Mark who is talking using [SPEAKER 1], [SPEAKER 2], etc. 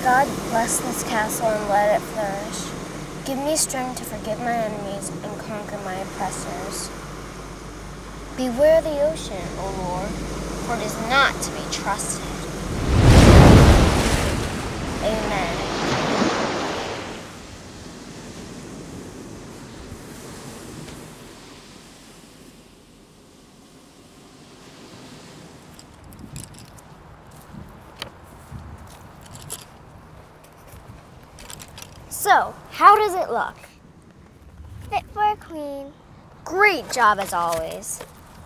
[SPEAKER 1] God bless this castle and let it flourish. Give me strength to forgive my enemies and conquer my oppressors. Beware the ocean, O Lord, for it is not to be trusted. Amen. So, how does it look?
[SPEAKER 2] Fit for a queen.
[SPEAKER 1] Great job as always.